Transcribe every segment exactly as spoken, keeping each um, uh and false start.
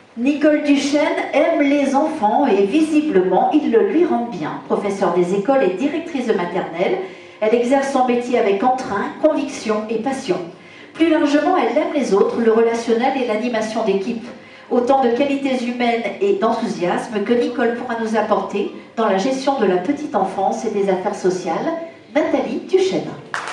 Nicole Duchesne aime les enfants et visiblement, il le lui rend bien. Professeure des écoles et directrice de maternelle, elle exerce son métier avec entrain, conviction et passion. Plus largement, elle aime les autres, le relationnel et l'animation d'équipe. Autant de qualités humaines et d'enthousiasme que Nicole pourra nous apporter dans la gestion de la petite enfance et des affaires sociales. Nathalie Duchesne.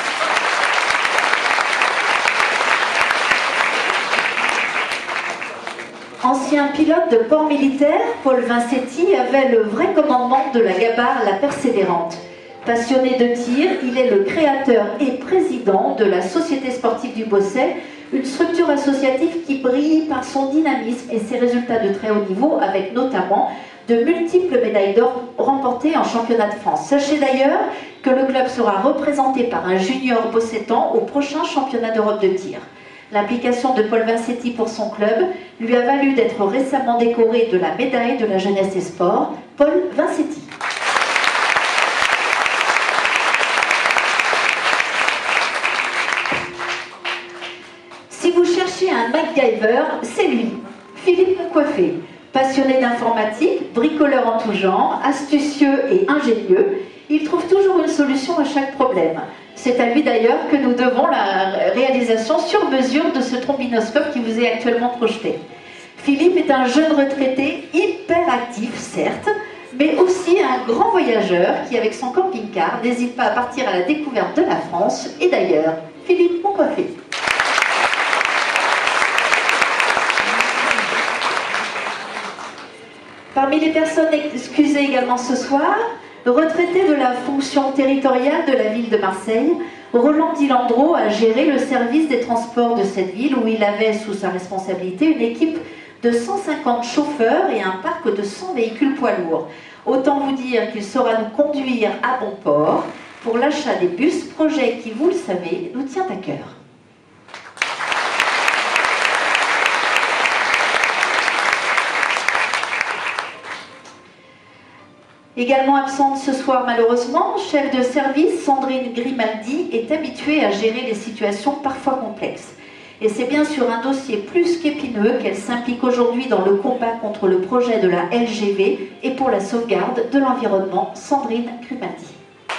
Ancien pilote de port militaire, Paul Vincetti avait le vrai commandement de la gabarre La Persévérante. Passionné de tir, il est le créateur et président de la Société sportive du Bosset, une structure associative qui brille par son dynamisme et ses résultats de très haut niveau, avec notamment de multiples médailles d'or remportées en championnat de France. Sachez d'ailleurs que le club sera représenté par un junior bossetan au prochain championnat d'Europe de tir. L'implication de Paul Vincetti pour son club lui a valu d'être récemment décoré de la médaille de la jeunesse et sport. Paul Vincetti. Si vous cherchez un MacGyver, c'est lui, Philippe Moncoiffé. Passionné d'informatique, bricoleur en tout genre, astucieux et ingénieux, il trouve toujours une solution à chaque problème. C'est à lui d'ailleurs que nous devons la réalisation sur mesure de ce trombinoscope qui vous est actuellement projeté. Philippe est un jeune retraité hyper actif, certes, mais aussi un grand voyageur qui, avec son camping-car, n'hésite pas à partir à la découverte de la France et d'ailleurs. Philippe Moncoiffé. Parmi les personnes excusées également ce soir, retraité de la fonction territoriale de la ville de Marseille, Roland Dilandreau a géré le service des transports de cette ville où il avait sous sa responsabilité une équipe de cent cinquante chauffeurs et un parc de cent véhicules poids lourds. Autant vous dire qu'il saura nous conduire à bon port pour l'achat des bus, projet qui, vous le savez, nous tient à cœur. Également absente ce soir malheureusement, chef de service Sandrine Grimaldi est habituée à gérer les situations parfois complexes. Et c'est bien sur un dossier plus qu'épineux qu'elle s'implique aujourd'hui dans le combat contre le projet de la L G V et pour la sauvegarde de l'environnement. Sandrine Grimaldi.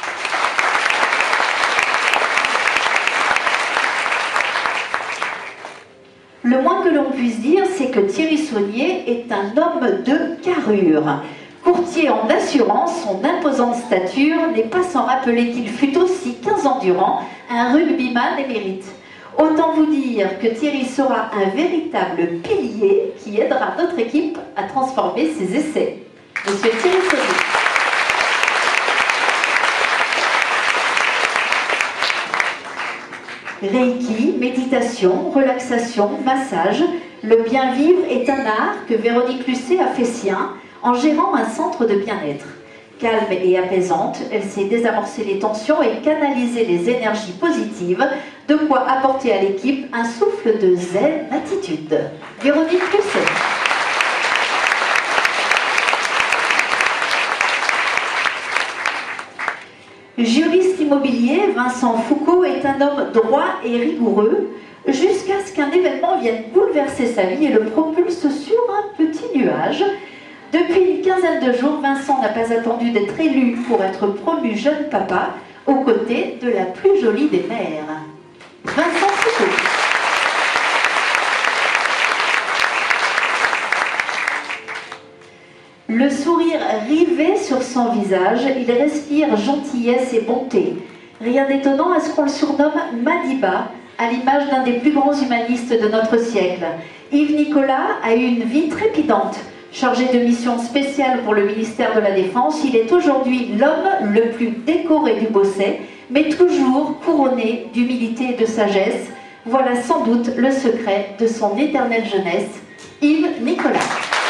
Le moins que l'on puisse dire, c'est que Thierry Saunier est un homme de carrure. Courtier en assurance, son imposante stature n'est pas sans rappeler qu'il fut aussi quinze ans durant un rugbyman émérite. Autant vous dire que Thierry sera un véritable pilier qui aidera notre équipe à transformer ses essais. Monsieur Thierry Saunier. Reiki, méditation, relaxation, massage, le bien vivre est un art que Véronique Lucet a fait sien en gérant un centre de bien-être. Calme et apaisante, elle sait désamorcer les tensions et canaliser les énergies positives, de quoi apporter à l'équipe un souffle de zen attitude. Véronique Lucet. Juriste immobilier, Vincent Foucault est un homme droit et rigoureux, jusqu'à ce qu'un événement vienne bouleverser sa vie et le propulse sur un petit nuage. Depuis une quinzaine de jours, Vincent n'a pas attendu d'être élu pour être promu jeune papa, aux côtés de la plus jolie des mères. Vincent Foucault. Le sourire rivé sur son visage, il respire gentillesse et bonté. Rien d'étonnant à ce qu'on le surnomme Madiba, à l'image d'un des plus grands humanistes de notre siècle. Yves Nicolas a eu une vie trépidante. Chargé de missions spéciales pour le ministère de la Défense, il est aujourd'hui l'homme le plus décoré du Bosset, mais toujours couronné d'humilité et de sagesse. Voilà sans doute le secret de son éternelle jeunesse. Yves Nicolas.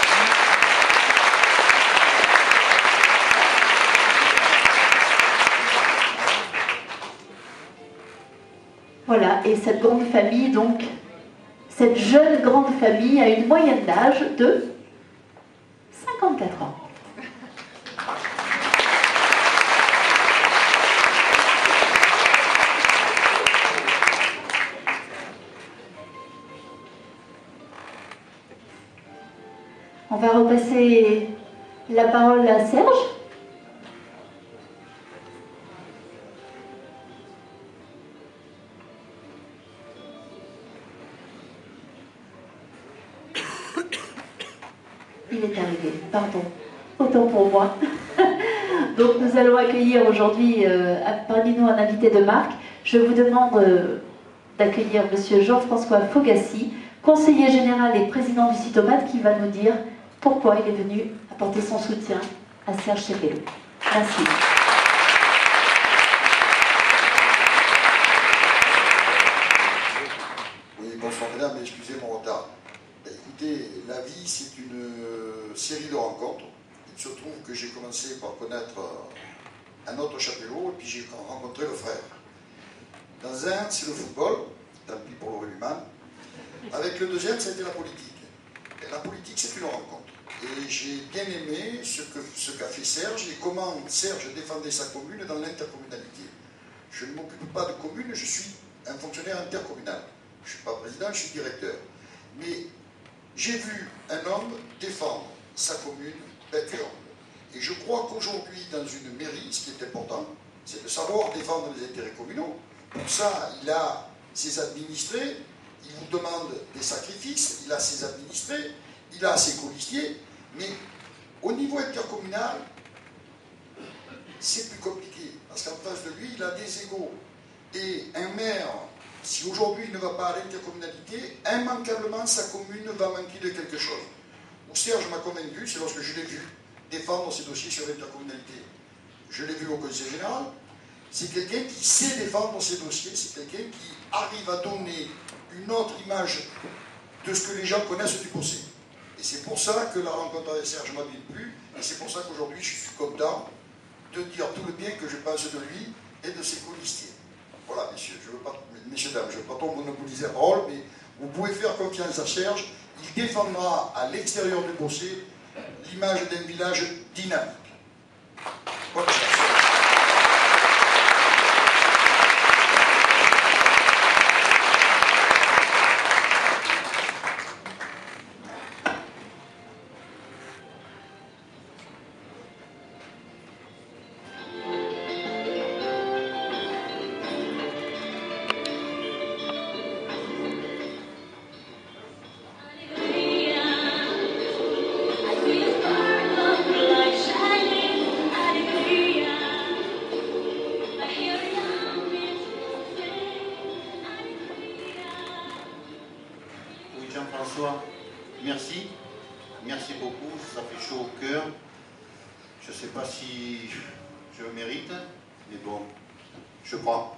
Voilà, et cette grande famille, donc, cette jeune grande famille a une moyenne d'âge de cinquante-quatre ans. On va repasser la parole à Serge. Il est arrivé, pardon, autant pour moi. Donc nous allons accueillir aujourd'hui euh, parmi nous un invité de marque. Je vous demande euh, d'accueillir monsieur Jean-François Fogassi, conseiller général et président du Cytomate, qui va nous dire pourquoi il est venu apporter son soutien à Serge Cepelo. Merci. Oui, bonsoir mesdames, excusez mon retard. Écoutez, la vie c'est une série de rencontres. Il se trouve que j'ai commencé par connaître un autre Chapelot et puis j'ai rencontré le frère. Dans un, c'est le football, tant pis pour le rugbyman. Avec le deuxième, c'était la politique. Et la politique, c'est une rencontre. Et j'ai bien aimé ce que ce qu'a fait Serge et comment Serge défendait sa commune dans l'intercommunalité. Je ne m'occupe pas de commune, je suis un fonctionnaire intercommunal. Je ne suis pas président, je suis directeur. Mais j'ai vu un homme défendre sa commune bec et ongle. Et je crois qu'aujourd'hui, dans une mairie, ce qui est important, c'est de savoir défendre les intérêts communaux. Pour ça, il a ses administrés, il vous demande des sacrifices, il a ses administrés, il a ses colistiers, mais au niveau intercommunal, c'est plus compliqué, parce qu'en face de lui, il a des égaux. Et un maire, si aujourd'hui il ne va pas à l'intercommunalité, immanquablement sa commune va manquer de quelque chose. Où Serge m'a convaincu, c'est lorsque je l'ai vu défendre ses dossiers sur l'intercommunalité. Je l'ai vu au Conseil général, c'est quelqu'un qui sait défendre ses dossiers, c'est quelqu'un qui arrive à donner une autre image de ce que les gens connaissent du Bossé. Et c'est pour ça que la rencontre avec Serge m'a bien plu, et c'est pour ça qu'aujourd'hui je suis content de dire tout le bien que je pense de lui et de ses colistiers. Voilà, messieurs, je veux pas, messieurs, dames, je ne veux pas trop monopoliser la parole, mais vous pouvez faire confiance à Serge, il défendra à l'extérieur du Bossé l'image d'un village dynamique. Bonne chance. Jean-François, merci, merci beaucoup, ça fait chaud au cœur. Je ne sais pas si je le mérite, mais bon, je crois.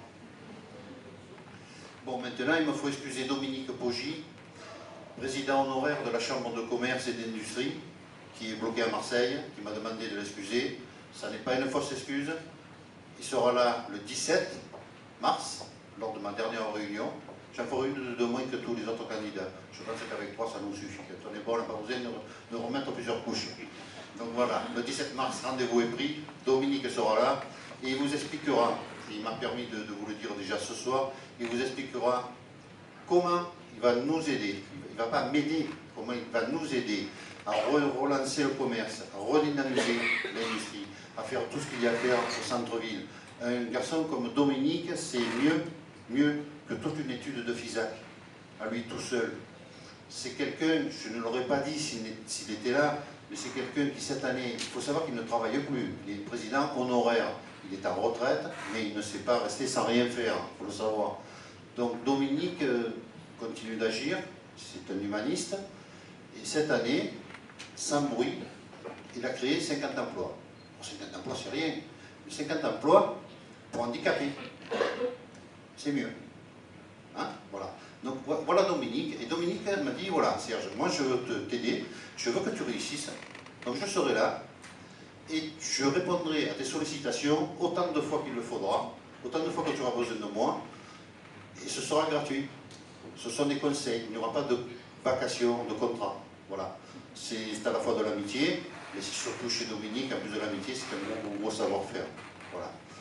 Bon, maintenant, il me faut excuser Dominique Poggi, président honoraire de la Chambre de commerce et d'industrie, qui est bloqué à Marseille, qui m'a demandé de l'excuser. Ça n'est pas une fausse excuse. Il sera là le dix-sept mars, lors de ma dernière réunion. J'en ferai une de moins que tous les autres candidats. Je pense qu'avec trois, ça nous suffit. Quand on est bon, on n'a pas besoin de, de remettre plusieurs couches. Donc voilà, le dix-sept mars, rendez-vous est pris. Dominique sera là et il vous expliquera, il m'a permis de, de vous le dire déjà ce soir, il vous expliquera comment il va nous aider. Il ne va pas m'aider, comment il va nous aider à re relancer le commerce, à redynamiser l'industrie, à faire tout ce qu'il y a à faire au centre-ville. Un garçon comme Dominique, c'est mieux, mieux que toute une étude de FISAC, à lui tout seul. C'est quelqu'un, je ne l'aurais pas dit s'il était là, mais c'est quelqu'un qui cette année, il faut savoir qu'il ne travaille plus, il est président honoraire, il est en retraite, mais il ne sait pas rester sans rien faire, il faut le savoir. Donc Dominique euh, continue d'agir, c'est un humaniste, et cette année, sans bruit, il a créé cinquante emplois. Bon, cinquante emplois, c'est rien, mais cinquante emplois pour handicapés, c'est mieux. Hein, voilà. Donc voilà Dominique, et Dominique m'a dit, voilà Serge, moi je veux t'aider, je veux que tu réussisses, donc je serai là, et je répondrai à tes sollicitations autant de fois qu'il le faudra, autant de fois que tu auras besoin de moi, et ce sera gratuit. Ce sont des conseils, il n'y aura pas de vacation, de contrat, voilà. C'est à la fois de l'amitié, mais c'est surtout chez Dominique, en plus de l'amitié, c'est un gros, gros savoir-faire, voilà.